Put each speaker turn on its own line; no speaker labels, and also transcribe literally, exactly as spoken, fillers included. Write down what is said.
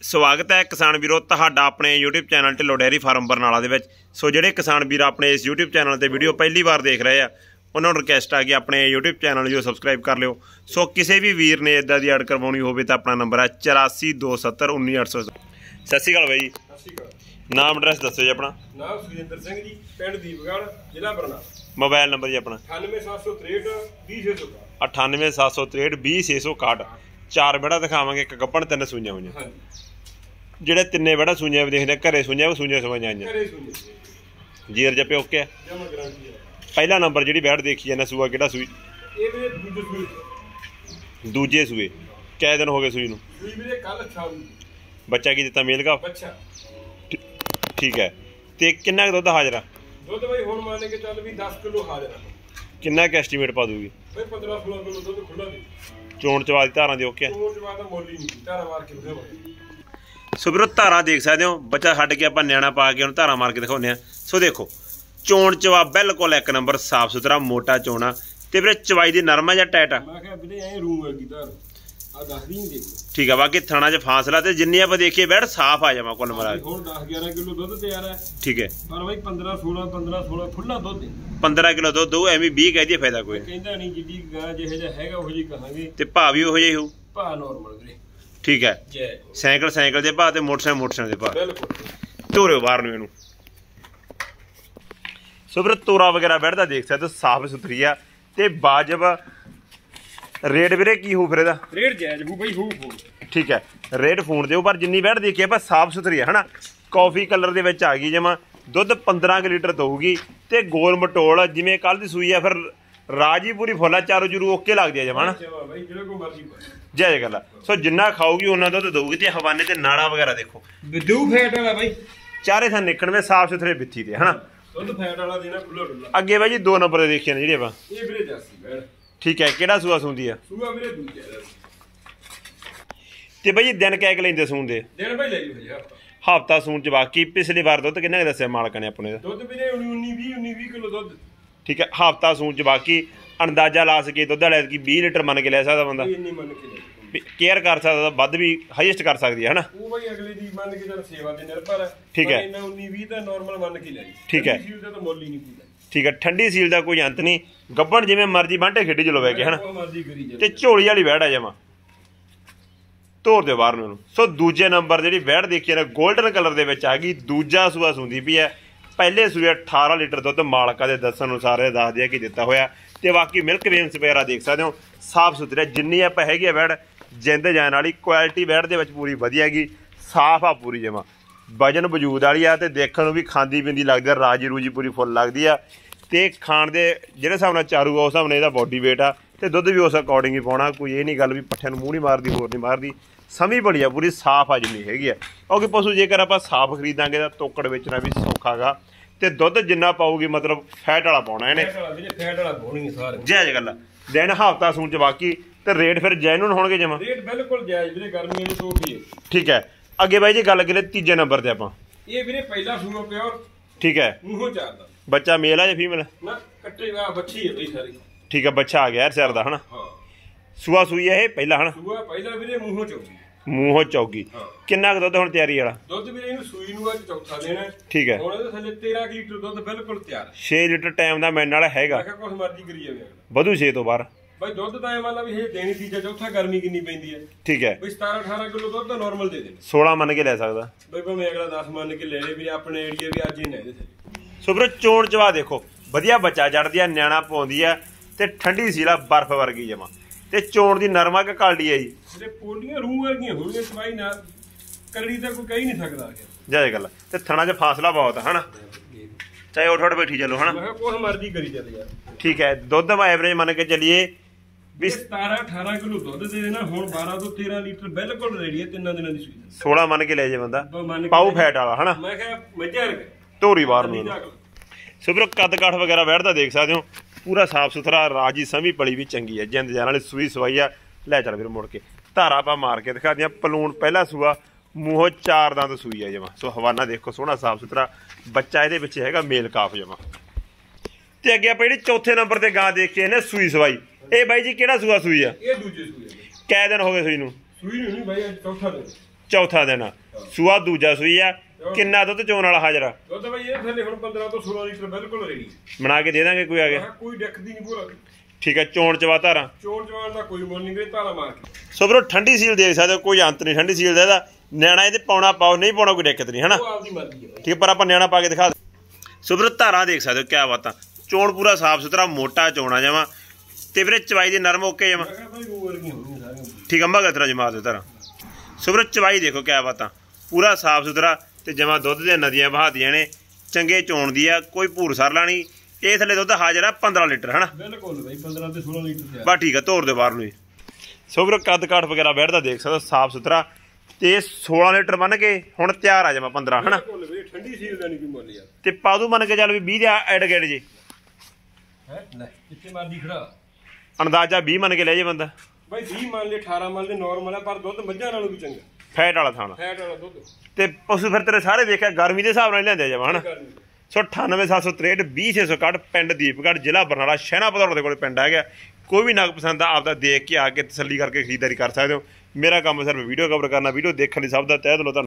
ਸਵਾਗਤ ਹੈ ਕਿਸਾਨ ਵੀਰੋ ਤੁਹਾਡਾ ਆਪਣੇ YouTube channel Dhillon dairy farm Barnala ਦੇ ਵਿੱਚ। ਸੋ ਜਿਹੜੇ ਕਿਸਾਨ ਵੀਰ ਆਪਣੇ ਇਸ YouTube ਚੈਨਲ ਤੇ ਵੀਡੀਓ ਪਹਿਲੀ ਵਾਰ ਦੇਖ ਰਹੇ ਆ ਉਹਨਾਂ ਨੂੰ ਰਿਕਵੈਸਟ ਆ ਕਿ ਆਪਣੇ YouTube ਚੈਨਲ ਨੂੰ ਸਬਸਕ੍ਰਾਈਬ ਕਰ ਲਿਓ। ਸੋ ਕਿਸੇ ਵੀ ਵੀਰ ਨੇ ਇਦਾਂ ਦੀ ਐਡ ਕਰਵਾਉਣੀ ਹੋਵੇ ਤਾਂ ਆਪਣਾ ਨੰਬਰ ਹੈ ਚੁਰਾਸੀ ਦੋ ਸੱਤਰ ਉੱਨੀ ਅੱਠ ਸੌ। ਸਤਿ ਸ਼੍ਰੀ ਅਕਾਲ ਬਾਈ ਜੀ।
ਸਤਿ ਸ਼੍ਰੀ ਅਕਾਲ।
ਨਾਮ ਐਡਰੈਸ ਦੱਸੋ ਜੀ ਆਪਣਾ।
ਨਾਮ ਸੁਖਜਿੰਦਰ ਸਿੰਘ ਜੀ, ਪਿੰਡ ਦੀਪਗੜ੍ਹ, ਜ਼ਿਲ੍ਹਾ ਬਰਨਾਲਾ।
ਮੋਬਾਈਲ ਨੰਬਰ ਜੀ ਆਪਣਾ
ਅਠਾਨਵੇਂ ਸੱਤ ਸੌ ਤ੍ਰੇਹਠ ਵੀਹ ਛੇ ਸੌ ਇਕਾਹਠ।
ਅਠਾਨਵੇਂ ਸੱਤ ਸੌ ਤ੍ਰੇਹਠ ਵੀਹ ਛੇ ਸੌ ਇਕਾਹਠ। ਚਾਰ ਬੇੜਾ ਦਿਖਾਵਾਂਗੇ, ਇੱਕ ਗੱਪਣ ਤਿੰਨ ਸੂਈਆਂ ਹੋਈਆਂ।
ਹਾਂਜੀ,
ਜਿਹੜੇ ਤਿੰਨੇ ਬੜਾ ਸੂਈਆਂ ਵੀ ਦੇਖਦੇ ਘਰੇ ਸੂਈਆਂ ਸੂਈਆਂ ਸਵਾਈਆਂ ਆਈਆਂ।
ਘਰੇ ਸੂਈਆਂ
ਜੀਰ ਜੱਪੇ ਓਕੇ ਆ।
ਜਮਾ ਗਾਰੰਟੀ ਹੈ।
ਪਹਿਲਾ ਨੰਬਰ ਜਿਹੜੀ ਬੈਠ ਦੇਖੀ ਜਾਂਦਾ ਸੂਆ ਕਿਹੜਾ ਸੂਈ?
ਇਹ ਵੀਰੇ ਦੂਜੇ ਸੂਈ।
ਦੂਜੇ ਸੂਏ ਕਿੰਨੇ ਦਿਨ ਹੋ ਗਏ ਸੂਈ ਨੂੰ?
ਸੂਈ ਵੀਰੇ ਕੱਲ ਸ਼ਾਮ।
ਬੱਚਾ ਕੀ ਦਿੱਤਾ? ਮੇਲ ਕਾ।
ਅੱਛਾ
ਠੀਕ ਹੈ। ਤੇ ਕਿੰਨਾ ਕੁ ਦੁੱਧ ਹਾਜ਼ਰ ਆ?
ਦੁੱਧ ਬਾਈ ਹੁਣ ਮੰਨ ਕੇ ਚੱਲ ਵੀ ਦਸ ਕਿਲੋ ਹਾਜ਼ਰ ਆ।
ਕਿੰਨਾ ਕੁ ਐਸਟੀਮੇਟ ਪਾ ਦੂਗੀ?
ਬਈ ਪੰਦਰਾਂ ਸੋਲਾਂ ਕਿਲੋ ਦੁੱਧ ਖੁੱਲਾ ਦੇ।
ਚੋਣ ਚਵਾ ਦੀ ਧਾਰਾਂ ਦੀ ਓਕੇ ਆ।
ਚੋਣ ਚਵਾ ਦਾ ਮੁੱਲ ਹੀ ਨਹੀਂ, ਧਾਰਾ ਮਾਰ ਕੇ ਦਿਖਾਵਾਂਗੇ।
ਸੋ ਵੀਰੋ ਧਾਰਾਂ ਦੇਖ ਸਕਦੇ ਹੋ, ਬੱਚਾ ਛੱਡ ਕੇ ਆਪਾਂ ਨਿਆਣਾ ਪਾ ਕੇ ਉਹਨੂੰ ਧਾਰਾਂ ਮਾਰ ਕੇ ਦਿਖਾਉਂਦੇ ਆ। ਸੋ ਦੇਖੋ ਚੋਣ ਚਵਾ ਬਿਲਕੁਲ ਇੱਕ ਨੰਬਰ, ਸਾਫ ਸੁਥਰਾ ਮੋਟਾ ਚੋਣਾ। ਤੇ ਵੀਰੇ ਚਵਾਈ ਦੀ ਨਰਮ ਆ ਜਾਂ ਟਾਈਟ ਆ?
ਮੈਂ ਕਿਹਾ ਵੀਰੇ ਐ ਰੂਮ ਵਰਗੀ ਧਾਰ ਆ, ਦੱਸਦੀ ਨਹੀਂ ਦੇਖੋ।
ਠੀਕ ਆ। ਬਾਕੀ ਥਣਾ 'ਚ ਫਾਸਲਾ ਤੇ ਜਿੰਨੀ ਆਪਾਂ ਦੇਖੀਏ ਬੈਠ ਸਾਫ ਆ ਜਾਵਾਂ ਕੁੱਲ ਮਿਲਾ ਕੇ।
ਹੁਣ ਦਸ ਗਿਆਰਾਂ ਕਿਲੋ ਦੁੱਧ ਤਿਆਰ ਹੈ।
ਠੀਕ ਹੈ।
ਪਰ ਬਾਈ ਪੰਦਰਾਂ ਸੋਲਾਂ ਪੰਦਰਾਂ ਸੋਲਾਂ ਖੁੱਲਾ ਦੁੱਧ ਹੈ।
ਪੰਦਰਾਂ ਕਿਲੋ ਦੁੱਧ ਦੋ ਐਵੇਂ ਵੀਹ ਕਹਿ ਦਈਏ ਫਾਇਦਾ ਕੋਈ
ਕਹਿੰਦਾ ਨਹੀਂ, ਜਿੱਡੀ ਗਾਂ ਜਿਹੋ ਜਿਹਾ ਹੈਗਾ ਉਹੋ ਜਿਹੀ ਕਹਾਂਗੇ।
ਤੇ ਭਾਅ ਵੀ ਉਹੋ ਜਿਹਾ ਹੀ ਹੋਊ।
ਭਾਅ ਨੋਰਮਲ ਵੀਰੇ।
ਠੀਕ ਹੈ।
ਜੈ
ਸਾਈਕਲ ਸਾਈਕਲ ਦੇ ਭਾਅ ਤੇ ਮੋਟਰਸਾਈਕਲ ਮੋਟਰਸਾਈਕਲ ਦੇ ਭਾਅ।
ਬਿਲਕੁਲ।
ਤੋਰਿਓ ਬਾਹਰ ਨੂੰ ਇਹਨੂੰ। ਸੋ ਵੀਰੇ ਤੋਰਾ ਵਗੈਰਾ ਬੈਠਦਾ ਦੇਖ ਸਕਦੇ ਸਾਫ ਸੁਥਰੀ ਆ ਤੇ ਬਾਜਬ। ਰੇਟ ਵੀਰੇ ਕੀ ਹੋਊ ਫਿਰ ਇਹਦਾ?
ਰੇਟ ਜਾਇਜ਼ ਹੋਊ ਬਈ, ਹੋਊ ਹੋਊ।
ਠੀਕ ਹੈ। ਰੇਟ ਫੋਨ ਦਿਓ, ਪਰ ਜਿੰਨੀ ਬੈਠ ਦੇਖੀਏ ਆਪਾਂ ਸਾਫ ਸੁਥਰੀ ਹੈ ਹਨਾ। ਕਾਫੀ ਕਲਰ ਦੇ ਵਿੱਚ ਆ ਗਈ ਜਮਾ। ਦੁੱਧ ਪੰਦਰਾਂ ਕੁ ਲੀਟਰ ਦਊਗੀ ਤੇ ਗੋਲ ਮਟੋਲ ਜਿਵੇਂ ਕੱਲ ਦੀ ਸੂਈ ਆ। ਫਿਰ ਰਾਜੀ ਪੂਰੀ ਫੁੱਲਾ, ਚਾਰੋ ਜਰੂ ਓਕੇ ਲੱਗਦੀ ਆ ਜਮਾ ਹਨਾ। ਜੈ ਗੱਲ ਆ। ਸੋ ਜਿੰਨਾ ਖਾਊਗੀ ਉਹਨਾਂ ਦੁੱਧ ਦਊਗੀ। ਤੇ ਹਵਾਨੇ ਤੇ ਨਾੜਾ ਵਗੈਰਾ ਦੇਖੋ,
ਵਿਦੂ ਫੈਟ ਵਾਲਾ ਬਾਈ।
ਚਾਰੇ ਥਾਂ ਨਿਕਣਵੇਂ ਸਾਫ ਸੁਥਰੇ ਬਿੱਥੀ ਦੇ ਹਨਾ।
ਦੁੱਧ ਫੈਟ ਵਾਲਾ ਦੇਣਾ ਖੁੱਲਾ ਡੁੱਲਾ।
ਅੱਗੇ ਬਾਈ ਜੀ ਦੋ ਨੰਬਰ ਦੇ ਦੇਖੀਏ ਨੇ ਜਿਹੜੇ ਆਪਾਂ।
ਇਹ ਵੀਰੇ ਜਾਸੀ ਬੈੜ।
ਠੀਕ ਹੈ। ਕਿਹੜਾ ਸੂਆ ਸੂੰਦੀ ਆ?
ਸੂਆ ਵੀਰੇ ਦੂਜਾ।
ਤੇ ਬਾਈ ਦਿਨ ਕਹਿ ਕੇ ਲੈਂਦੇ ਸੂਣ ਦੇ?
ਦਿਨ ਬਾਈ ਲੈ ਜੀ ਹਜੇ ਹਫਤਾ।
ਹਫਤਾ ਸੂਣ ਚ। ਬਾਕੀ ਪਿਛਲੀ ਵਾਰ ਦੁੱਧ ਕਿੰਨਾ ਦੱਸਿਆ ਮਾਲਕਾਂ ਨੇ ਆਪਣੇ ਦਾ?
ਦੁੱਧ ਵੀਰੇ ਉੱਨੀ ਵੀਹ ਉੱਨੀ ਵੀਹ ਕਿਲੋ ਦੁੱਧ।
ਠੀਕ ਹੈ। ਹਫਤਾ ਸੂਣ ਚ। ਬਾਕੀ ਅੰਦਾਜ਼ਾ ਲਾ ਸਕੇ ਦੁੱਧ ਵਾਲੇ ਕੀ ਵੀਹ ਲੀਟਰ ਮੰਨ ਕੇ ਲੈ ਸਕਦਾ ਬੰਦਾ?
ਇੰਨੀ ਮੰਨ ਕੇ ਲੈ।
ਕੇਅਰ ਕਰ ਸਕਦਾ, ਵੱਧ ਵੀ ਹਾਈਐਸਟ ਕਰ ਸਕਦੀ ਹੈ ਹਨਾ।
ਉਹ ਬਾਈ ਅਗਲੇ ਦੀ ਮੰਨ ਕੇ ਚੱਲ ਸੇਵਾ ਤੇ ਨਿਰਭਰ ਹੈ।
ਠੀਕ ਹੈ।
ਇਹਨਾਂ ਉੱਨੀ ਵੀਹ ਤਾਂ ਨਾਰਮਲ ਮੰਨ ਕੇ ਲੈ ਜੀ।
ਠੀਕ ਹੈ।
ਸੀਲ ਦਾ ਤਾਂ ਮੁੱਲ ਹੀ ਨਹੀਂ ਪੂਰਾ।
ਠੀਕ ਹੈ। ਠੰਡੀ ਸੀਲ ਦਾ ਕੋਈ ਅੰਤ ਨਹੀਂ। ਗੱਬਣ ਜਿਵੇਂ ਮਰਜੀ ਬਾਂਟੇ ਖੇਡੀ ਚਲੋ ਬੈ ਕੇ ਹਨਾ।
ਮਰਜ਼ੀ ਕਰੀ ਜਾ।
ਤੇ ਝੋਲੀ ਵਾਲੀ ਵੈੜ ਆ ਜਮਾ। ਤੋਰ ਦਿਓ ਬਾਹਰ ਨੂੰ। ਸੋ ਦੂਜੇ ਨੰਬਰ ਜਿਹੜੀ ਵੈੜ ਦੇਖੀ ਨਾ ਗੋਲਡਨ ਕਲਰ ਦੇ ਵਿੱਚ ਆ ਗਈ। ਦੂਜਾ ਸੂਆ ਸੁੰਦੀ ਪਈ ਹੈ। ਪਹਿਲੇ ਸੂਏ ਅਠਾਰਾਂ ਲੀਟਰ ਦੁੱਧ ਮਾਲਕਾਂ ਦੇ ਦੱਸਣ ਅਨੁਸਾਰ ਦੱਸ ਦਿਆ ਕਿ ਦਿੱਤਾ ਹੋਇਆ। ਤੇ ਬਾਕੀ ਮਿਲਕ ਵੇਮਸ ਵਗੈਰਾ ਦੇਖ ਸਕਦੇ ਹੋ ਸਾਫ ਸੁਥਰਾ। ਜਿੰਨੀ ਆਪਾਂ ਹੈਗੀ ਆ ਵੈੜ ਜਿੰਦ ਜਾਣ ਵਾਲੀ ਕੁਆਲਿਟੀ ਵੈੜ ਦੇ ਵਿੱਚ ਪੂਰੀ ਵਧੀਆ ਹੈਗੀ। ਸਾਫ ਆ ਪੂਰੀ ਜਮਾ। ਵਜਨ ਵਜੂਦ ਵਾਲੀ ਆ ਤੇ ਦੇਖਣ ਨੂੰ ਵੀ ਖਾਂਦੀ ਪੀਂਦੀ ਲੱਗਦੀ ਆ। ਰਾਜੀ ਰੂਜੀ ਪੂਰੀ ਫੁੱਲ ਲੱਗਦੀ ਆ। ਤੇ ਖਾਣ ਦੇ ਜਿਹੜੇ ਹਿਸਾਬ ਨਾਲ ਚਾਰੂ ਆ ਉਸ ਹਿਸਾਬ ਨਾਲ ਇਹਦਾ ਬੋਡੀ ਵੇਟ ਆ। ਤੇ ਦੁੱਧ ਵੀ ਉਸ ਅਕੋਰਡਿੰਗ ਹੀ ਪਾਉਣਾ। ਕੋਈ ਇਹ ਨਹੀਂ ਗੱਲ ਵੀ ਪੱਠਿਆਂ ਨੂੰ ਮੂੰਹ ਨਹੀਂ ਮਾਰਦੀ, ਹੋਰ ਨਹੀਂ ਮਾਰਦੀ। ਸਮੀ ਬੜੀ ਆ ਪੂਰੀ, ਸਾਫ ਆ ਜਿੰਨੀ ਹੈਗੀ ਆ। ਕਿਉਂਕਿ ਪਸ਼ੂ ਜੇਕਰ ਆਪਾਂ ਸਾਫ ਖਰੀਦਾਂਗੇ ਤਾਂ ਤੋਕੜ ਵੇਚਣਾ ਵੀ ਸੌਖਾ ਗਾ। ਤੇ ਦੁੱਧ ਜਿੰਨਾ ਪਾਊਗੀ ਮਤਲਬ ਫੈਟ ਵਾਲਾ ਪਾਉਣਾ ਇਹਨੇ।
ਫੈਟ ਵਾਲਾ ਪਾਉਣੀ ਸਾਰੇ।
ਜਾਇਜ਼ ਗੱਲ ਆ। ਦਿਨ ਹਫਤਾ ਸੂਣ ਚ। ਬਾਕੀ ਤੇ ਰੇਟ ਫਿਰ ਜੈਨੂਨ ਹੋਣਗੇ ਜਮਾ?
ਰੇਟ ਬਿਲਕੁਲ ਜਾਇਜ਼ ਵੀਰੇ, ਗਰਮੀਆਂ ਨੂੰ ਟੋਪੀ ਹੈ।
ਠੀਕ ਹੈ। ਅੱਗੇ ਬਾਈ ਜੀ ਗੱਲ ਕਰੀਏ ਤੀਜੇ ਨੰਬਰ ਤੇ ਆਪਾਂ।
ਇਹ ਵੀਰੇ ਪਹਿਲਾ ਸੂਆ ਪਿਓਰ।
ਠੀਕ ਹੈ।
ਮੂੰਹੋਂ ਚਾਰਦਾ।
ਬੱਚਾ ਮੇਲ ਆ ਜਾਂ ਫੀਮੇਲ?
ਨਾ ਕੱਟੇ ਆ ਬੱਚੀ ਹੈ ਬਈ ਸਾਰੀ।
ਠੀਕ ਹੈ। ਬੱਚਾ ਆ ਗਿਆ ਸਿਰ ਦਾ ਹਨਾ।
ਹਾਂ।
ਸੂਆ ਸੂਈ ਹੈ ਇਹ ਪਹਿਲਾ ਹਨਾ।
ਸੂਆ ਪਹਿਲਾ ਵੀਰੇ ਮੂੰਹੋਂ ਚੌਗੀ।
ਮੂੰਹੋਂ ਚੌਗੀ। ਕਿੰਨਾ ਕੁ ਦੁੱਧ ਹੁਣ ਤਿਆਰੀ ਵਾਲਾ?
ਦੁੱਧ ਵੀਰੇ ਇਹਨੂੰ ਸੂਈ ਨੂੰ ਅੱਜ ਚੌਥਾ ਦੇਣਾ।
ਠੀਕ ਹੈ।
ਹੁਣ ਇਹਦੇ ਥੱਲੇ ਤੇਰਾਂ ਲੀਟਰ ਦੁੱਧ ਬਿਲਕੁਲ ਤਿਆਰ।
ਛੇ ਲੀਟਰ ਟਾਈਮ ਦਾ ਮੈਨ ਵਾਲਾ ਹੈਗਾ।
ਮੈਂ ਕਿਹਾ ਕੁਛ ਮਰਜ਼ੀ ਕਰੀ ਜਾਵੇ
ਵਧੂ ਛੇ ਤੋਂ ਬਾਹਰ।
ਬਾਈ ਦੁੱਧ ਤਾਂ ਇਹ ਮੰਨ ਲਾ ਵੀ ਇਹ ਦੇਣੀ ਤੀਜਾ ਚੌਥਾ। ਗਰਮੀ ਕਿੰਨੀ ਪੈਂਦੀ ਹੈ?
ਠੀਕ ਹੈ।
ਬਈ ਸਤਾਰਾਂ ਅਠਾਰਾਂ ਕਿਲੋ ਦੁੱਧ ਤਾਂ ਨਾਰਮਲ ਦੇ ਦੇਣਾ।
ਸੋਲਾਂ ਮੰਨ ਕੇ ਲੈ ਸਕਦਾ
ਬਈ ਭਾਵੇਂ ਅਗਲਾ ਦਸ ਮੰਨ ਕੇ ਲੈ ਲੇ ਵੀ ਆਪਣੇ ਏਰੀਆ ਵੀ ਅੱਜ ਹੀ ਨਾ ਇਹਦੇ ਥੱਲੇ।
ਸੋ ਵੀਰੋ ਚੋਣ ਚਵਾ ਦੇਖੋ ਵਧੀਆ ਬੱਚਾ ਜੜਦੀ ਆ, ਨਿਆਣਾ ਪਾਉਂਦੀ ਆ ਤੇ ਠੰਡੀ ਸੀਲਾ ਬਰਫ਼ ਵਰਗੀ ਜਮਾ। ਤੇ ਚੋਣ ਦੀ ਨਰਮਾ ਕਿ ਕਾਲਡੀ ਆ ਜੀ? ਜਿਹੜੇ
ਪੋਲੀਆਂ ਰੂਹ ਵਰਗੀਆਂ ਹੋਣਗੀਆਂ ਸਵਾਈ ਨਾਲ। ਕਰੜੀ ਤਾਂ ਕੋਈ ਕਹਿ ਨਹੀਂ ਸਕਦਾ।
ਜਾਇਜ਼ ਗੱਲ। ਤੇ ਥਣਾ 'ਚ ਫਾਸਲਾ ਬਹੁਤ ਹਨਾ। ਚਾਹੇ ਉੱਠ ਉੱਠ ਬੈਠੀ ਚੱਲੋ ਹਨਾ।
ਮੈਂ ਕਿਹਾ ਕੁਛ ਮਰਜ਼ੀ ਕਰੀ ਚੱਲ ਯਾਰ।
ਠੀਕ ਹੈ। ਦੁੱਧ ਦਾ ਐਵਰੇਜ ਮੰਨ ਕੇ ਚੱਲੀਏ ਵੀ
ਸਤਾਰਾਂ ਅਠਾਰਾਂ ਕਿਲੋ ਦੁੱਧ ਦੇ ਦੇਣਾ। ਹੁਣ ਬਾਰਾਂ ਤੋਂ ਤੇਰਾਂ ਲੀਟਰ ਬਿਲਕੁਲ ਰੈਡੀ ਹੈ ਤਿੰਨਾਂ ਦਿਨਾਂ ਦੀ ਸੂਈ।
ਸੋਲਾਂ ਮੰਨ ਕੇ ਲੈ ਜੇ ਬੰਦਾ ਪਾਉ ਫੈਟ ਵਾਲਾ ਹਨਾ।
ਮੈਂ ਕਿਹਾ ਮੱਝਾਂ
ਧੋਰੀ ਬਾਹਰ ਨੂੰ। ਸੋ ਵੀਰੋ ਕੱਦ ਕਾਠ ਵਗੈਰਾ ਬੈਠਦਾ ਦੇਖ ਸਕਦੇ ਹੋ ਪੂਰਾ ਸਾਫ ਸੁਥਰਾ। ਰਾਜੀ ਸਮੀ ਪਲੀ ਵੀ ਚੰਗੀ ਹੈ। ਜਿੰਦ ਜਾਨ ਵਾਲੀ ਸੂਈ ਸਵਾਈ ਆ। ਲੈ ਚੱਲ ਵੀਰ ਮੁੜ ਕੇ ਧਾਰਾ ਆਪਾਂ ਮਾਰ ਕੇ ਦਿਖਾ ਦਿਆਂ। ਪਲੂਣ ਪਹਿਲਾ ਸੂਆ, ਮੂੰਹੋਂ ਚਾਰ ਦੰਦ ਸੂਈ ਆ ਜਮਾ। ਸੋ ਹਵਾਨਾ ਦੇਖੋ ਸੋਹਣਾ ਸਾਫ ਸੁਥਰਾ। ਬੱਚਾ ਇਹਦੇ ਵਿੱਚ ਹੈਗਾ ਮੇਲ ਕਾਫ ਜਮਾ। ਤੇ ਅੱਗੇ ਆਪਾਂ ਜਿਹੜੀ ਚੌਥੇ ਨੰਬਰ ਤੇ ਗਾਂ ਦੇਖ ਕੇ ਇਹਨੇ ਸੂਈ ਸਵਾਈ। ਇਹ ਬਾਈ ਜੀ ਕਿਹੜਾ ਸੂਆ ਸੂਈ ਆ?
ਇਹ ਦੂਜੇ ਸੂਏ।
ਕਿੰਨੇ ਦਿਨ ਹੋ ਗਏ ਸੂਈ ਨੂੰ?
ਸੂਈ ਨਹੀਂ ਬਾਈ, ਚੌਥਾ ਦਿਨ।
ਚੌਥਾ ਦਿਨ ਸੂਆ ਦੂਜਾ ਸੂਈ ਆ ਕਿੰਨਾ ਦੁੱਧ ਚੋਣ ਵਾਲਾ ਹਾਜ਼ਰ
ਦੁੱਧ ਬਈ ਇਹ ਥੱਲੇ ਹੁਣ ਪੰਦਰਾਂ ਤੋਂ ਸੋਲਾਂ ਲੀਟਰ ਬਿਲਕੁਲ ਰੈਡੀ
ਬਣਾ ਕੇ ਦੇ ਦਾਂਗੇ ਕੋਈ ਆ ਗਿਆ
ਕੋਈ ਦਿੱਕਤ ਨਹੀਂ ਪੂਰਾ
ਠੀਕ ਹੈ ਚੋਣ ਚਵਾ ਧਾਰਾਂ
ਚੋਣ ਚਵਾਣ ਦਾ ਕੋਈ ਮੁੱਲ ਨਹੀਂ ਵੀਰੇ ਧਾਰਾ ਮਾਰ ਕੇ
ਸੋ ਵੀਰੋ ਠੰਡੀ ਸੀਲ ਦੇਖ ਸਕਦੇ ਹੋ ਕੋਈ ਅੰਤ ਨਹੀਂ ਠੰਡੀ ਸੀਲ ਦਾ ਇਹਦਾ ਨਿਆਣਾ ਇਹਦੇ ਪਾਉਣਾ ਪਾਓ ਨਹੀਂ ਪਾਉਣਾ ਕੋਈ ਦਿੱਕਤ ਨਹੀਂ ਹਨਾ
ਉਹ ਆਪਦੀ ਮਰਜ਼ੀ ਹੈ
ਠੀਕ ਹੈ ਪਰ ਆਪਾਂ ਨਿਆਣਾ ਪਾ ਕੇ ਦਿਖਾ ਸੋ ਵੀਰੋ ਧਾਰਾਂ ਦੇਖ ਸਕਦੇ ਹੋ ਕਿਆ ਬਾਤਾਂ ਚੋਣ ਪੂਰਾ ਸਾਫ ਸੁਥਰਾ ਮੋਟਾ ਚੋਣਾ ਜਾਵਾਂ ਤੇ ਵੀਰੇ ਚਵਾਈ ਦੀ ਨਰਮ ਓਕੇ ਜਾਵਾਂ ਠੀਕ ਆ ਮਗਲ ਤਰ੍ਹਾਂ ਜਮਾ ਦਿਓ ਧਾਰਾਂ ਸੋ ਵੀਰੋ ਚਵਾਈ ਦੇਖੋ ਕਿਆ ਬਾਤਾਂ ਪੂਰਾ ਸਾਫ ਸੁਥਰਾ ਤੇ ਜਮਾ ਦੁੱਧ ਦੀਆਂ ਨਦੀਆਂ ਬਹਾਦੀਆਂ ਨੇ ਚੰਗੇ ਚੋਣ ਦੀ ਆ ਕੋਈ ਭੂਰ ਸਰਲਾ ਨਹੀਂ ਇਹ ਥੱਲੇ ਦੁੱਧ ਹਾਜ਼ਰ ਆ ਪੰਦਰਾਂ ਲੀਟਰ ਹਨਾ
ਬਿਲਕੁਲ ਬਈ ਪੰਦਰਾਂ ਤੇ ਸੋਲਾਂ ਲੀਟਰ
ਬਸ ਠੀਕ ਆ ਤੋਰ ਦੇ ਬਾਹਰ ਨੂੰ ਸੋ ਵੀਰੋ ਕੱਦ ਕਾਠ ਵਗੈਰਾ ਬੈਠਦਾ ਦੇਖ ਸਕਦੇ ਸਾਫ ਸੁਥਰਾ ਤੇ ਸੋਲਾਂ ਲੀਟਰ ਬਣ ਕੇ ਹੁਣ ਤਿਆਰ ਆ ਜਾਵਾਂ ਪੰਦਰਾਂ ਹਨਾ
ਠੰਡੀ ਸੀਲ ਦਾ ਨਹੀਂ ਕੋਈ ਮੁੱਲ ਯਾਰ
ਤੇ ਪਾਦੂ ਮੰਨ ਕੇ ਚੱਲ ਵੀ ਵੀਹ ਦੇ ਐਡ ਗੇੜ ਜੀ
ਹੈ ਲੈ ਕਿੱਥੇ ਮਰਦੀ ਖੜਾ
ਅੰਦਾਜ਼ਾ ਵੀਹ ਮੰਨ ਕੇ ਲੈ ਜੇ ਬੰਦਾ
ਬਈ ਵੀਹ ਮੰਨ ਲੈ ਅਠਾਰਾਂ ਮੰਨ ਲੈ ਨਾਰਮਲ ਆ ਪਰ ਦੁੱਧ ਮੱਝਾਂ ਨਾਲੋਂ ਵੀ ਚੰਗਾ
ਫੈਟ ਵਾਲਾ ਥਾਣਾ
ਫੈਟ ਵਾਲਾ ਦੁੱਧ
ਤੇ ਪਸ਼ੂ ਫਿਰ ਤੇਰੇ ਸਾਰੇ ਦੇਖਿਆ ਗਰਮੀ ਦੇ ਹਿਸਾਬ ਨਾਲ ਲਿਆਂਦੇ ਜਾਵਾਂ ਹਨਾ ਸੋ ਅਠਾਨਵੇਂ ਸੱਤ ਸੌ ਤਰੇਹਠ ਵੀਹ ਛੇ ਸੌ ਕੱਢ ਪਿੰਡ ਦੀਪਗੜ੍ਹ ਜ਼ਿਲ੍ਹਾ ਬਰਨਾਲਾ ਸ਼ਹਿਣਾ ਭਦੌੜ ਦੇ ਕੋਲ ਪਿੰਡ ਹੈਗਾ ਕੋਈ ਵੀ ਨਗ ਪਸੰਦ ਆ ਆਪਦਾ ਦੇਖ ਕੇ ਆ ਕੇ ਤਸੱਲੀ ਕਰਕੇ ਖਰੀਦਦਾਰੀ ਕਰ ਸਕਦੇ ਹੋ ਮੇਰਾ ਕੰਮ ਸਿਰਫ ਵੀਡੀਓ ਕਵਰ ਕਰਨਾ ਵੀਡੀਓ ਦੇਖਣ ਲਈ ਸਭ ਦਾ ਤਹਿ ਦਿਲੋਂ ਧੰਨਵਾਦ